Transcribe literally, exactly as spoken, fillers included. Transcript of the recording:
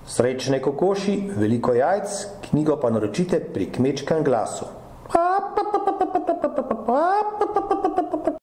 Srečne kokoši, veliko jajc, knjigo pa naročite pri Kmečkem glasu.